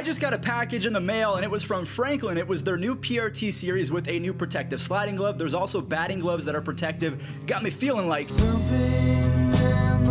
just got a package in the mail and it was from Franklin. It was their new PRT series with a new protective sliding glove. There's also batting gloves that are protective. Got me feeling like something